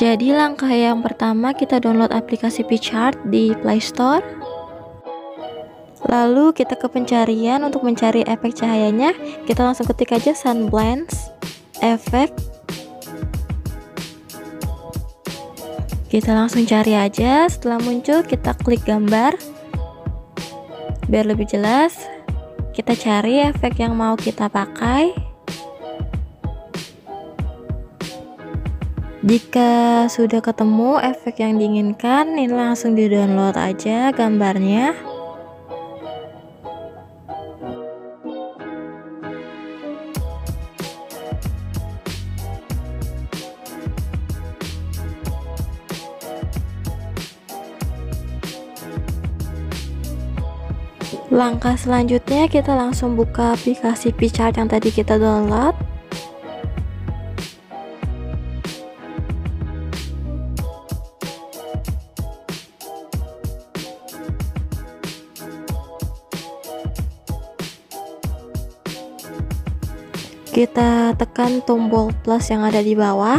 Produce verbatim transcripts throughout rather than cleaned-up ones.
Jadi langkah yang pertama, kita download aplikasi PicsArt di Play Store. Lalu kita ke pencarian, untuk mencari efek cahayanya kita langsung ketik aja Sunblends efek. Kita langsung cari aja, setelah muncul kita klik gambar. Biar lebih jelas, kita cari efek yang mau kita pakai. Jika sudah ketemu efek yang diinginkan, ini langsung di download aja gambarnya. Langkah selanjutnya kita langsung buka aplikasi PicsArt yang tadi kita download. Kita tekan tombol plus yang ada di bawah.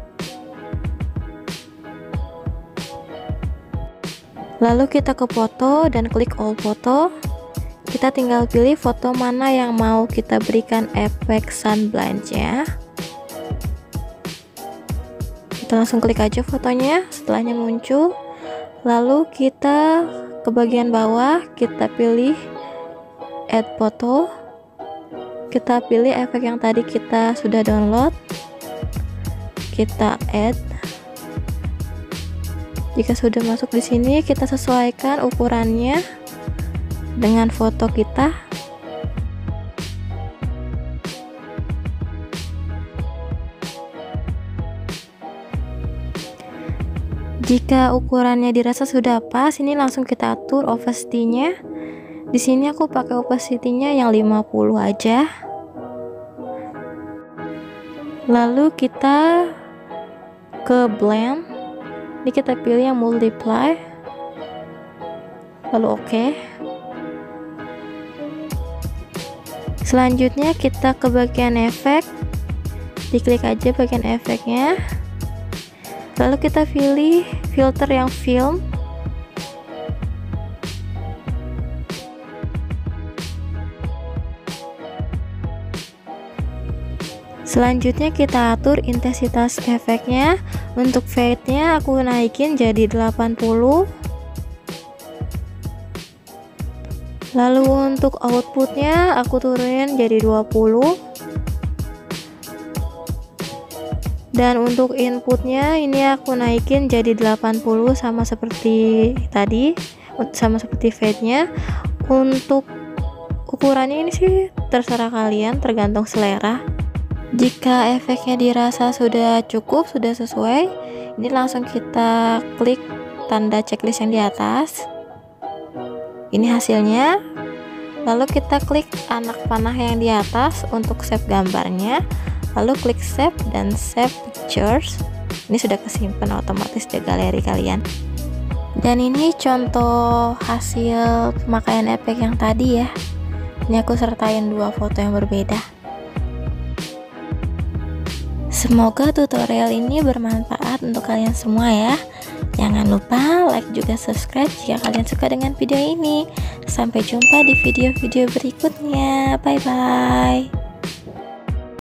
Lalu kita ke foto dan klik all foto. Kita tinggal pilih foto mana yang mau kita berikan efek sunblends-nya. Kita langsung klik aja fotonya, setelahnya muncul. Lalu kita ke bagian bawah, kita pilih add photo. Kita pilih efek yang tadi kita sudah download, kita add. Jika sudah masuk di sini, kita sesuaikan ukurannya dengan foto kita. Jika ukurannya dirasa sudah pas, ini langsung kita atur opacity-nya. Di sini aku pakai opacity-nya yang lima puluh aja. Lalu kita ke blend. Ini kita pilih yang multiply. Lalu oke. Okay. Selanjutnya kita ke bagian efek. Diklik aja bagian efeknya. Lalu kita pilih filter yang film. Selanjutnya kita atur intensitas efeknya. Untuk fade-nya aku naikin jadi delapan puluh. Lalu untuk outputnya aku turunin jadi dua puluh. Dan untuk inputnya ini aku naikin jadi delapan puluh, sama seperti tadi, sama seperti fade-nya. Untuk ukurannya ini sih terserah kalian, tergantung selera. Jika efeknya dirasa sudah cukup, sudah sesuai, ini langsung kita klik tanda checklist yang di atas. Ini hasilnya. Lalu kita klik anak panah yang di atas untuk save gambarnya. Lalu klik save dan save pictures. Ini sudah kesimpan otomatis di galeri kalian. Dan ini contoh hasil pemakaian efek yang tadi ya. Ini aku sertain dua foto yang berbeda. Semoga tutorial ini bermanfaat untuk kalian semua ya. Jangan lupa like juga subscribe jika kalian suka dengan video ini. Sampai jumpa di video-video berikutnya. Bye bye.